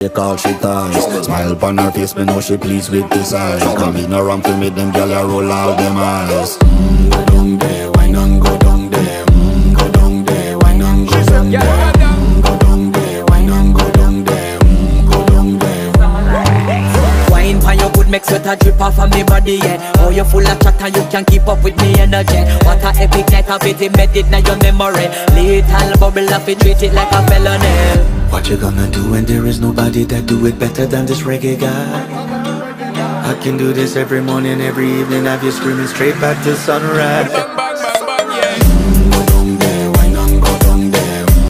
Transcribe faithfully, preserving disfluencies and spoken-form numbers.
She call she ties. Smile upon her face, me know she pleased with this eyes. Come in around to make them gyal a roll out them eyes. Mm, go down there, wine and go down there. Mm, go down there, wine and go down there. Mm, go down there, wine and go down there. Mm, go down there. Wine pan your good make sweat a drip off of me body, yeah. Oh, you full of chat and you can keep up with me energy. What a epic night of it, embedded in your memory. Little bubble of it, treat it like a felony. What you gonna do when there is nobody that do it better than this reggae guy? I can do this every morning, every evening, have you screaming straight back to sunrise.